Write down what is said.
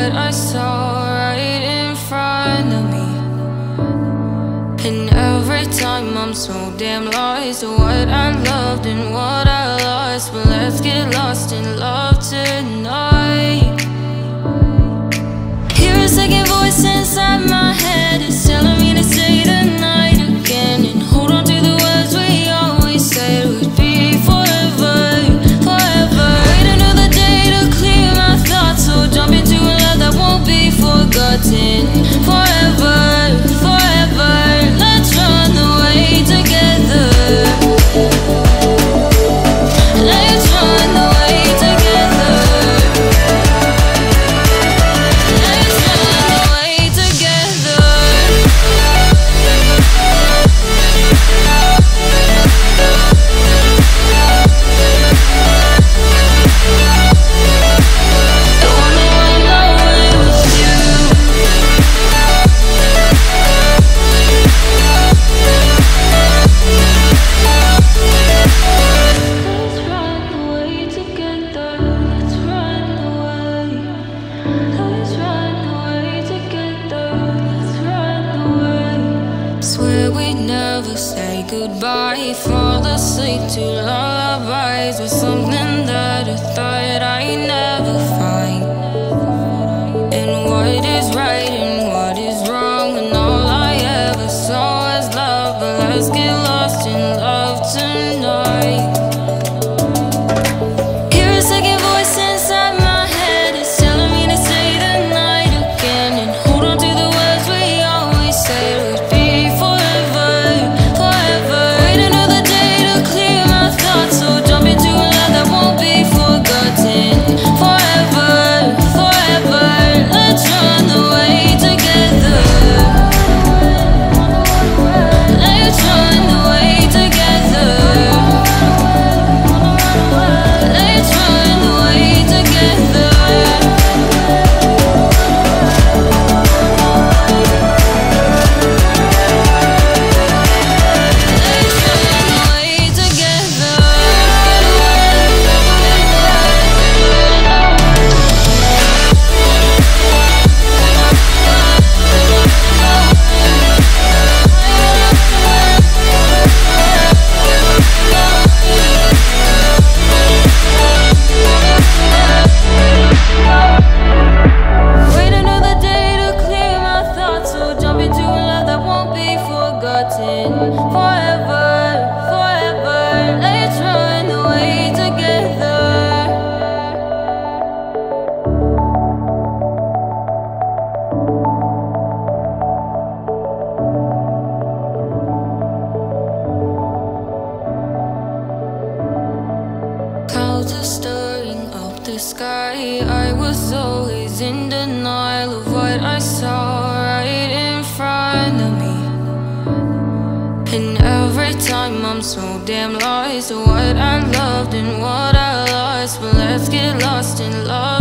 what I saw right in front of me. And every time I'm so damn lost to what I loved and what I lost. But let's get lost in love tonight. Hear a second voice inside my head, it's telling me to say the night again, and hold on to the words we always said would be forever, forever. Wait another day to clear my thoughts, so jump into a love that won't be forgotten. Forever, forever, let's run away together. Let's run away together. Let's run away together. I wanna run away with you. Let's run away together. Let's run away. Let's run away together. Let's run away. Swear we'd never say goodbye. Fall asleep to lullabies with something that I thought I'd never find. And what is right and what is wrong, and all I ever saw was love. But let's get lost in love tonight. Hear a second voice inside my head, it's telling me to say the night again, and hold on to the words we always said would be forever, forever. Wait another day to clear my thoughts, so jump into a love that won't be forgotten. Forever, forever, let's run away together. Let's run away together. Let's run away together. Let's run away together. Wait another day to clear my thoughts, so jump into a love that won't be forgotten. Forever, forever, let's run away together. Clouds are stirring up the sky. I was always in denial of what I saw right in front of me. And every time I'm so damn lost to what I loved and what I lost. But let's get lost in love